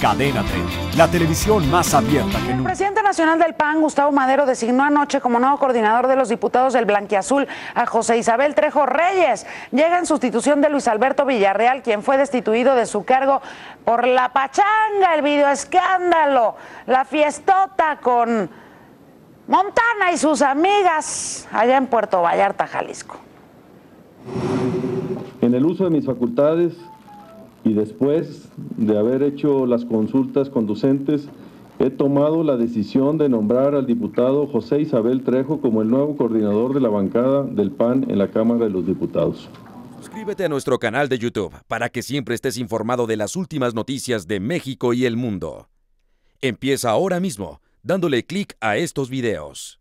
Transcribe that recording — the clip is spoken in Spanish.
Cadena 30, la televisión más abierta que El nunca. presidente nacional del PAN, Gustavo Madero, designó anoche como nuevo coordinador de los diputados del Blanquiazul a José Isabel Trejo Reyes. Llega en sustitución de Luis Alberto Villarreal, quien fue destituido de su cargo por la pachanga, el videoescándalo, la fiestota con Montana y sus amigas allá en Puerto Vallarta, Jalisco. En el uso de mis facultades y después de haber hecho las consultas conducentes, he tomado la decisión de nombrar al diputado José Isabel Trejo como el nuevo coordinador de la bancada del PAN en la Cámara de los Diputados. Suscríbete a nuestro canal de YouTube para que siempre estés informado de las últimas noticias de México y el mundo. Empieza ahora mismo dándole clic a estos videos.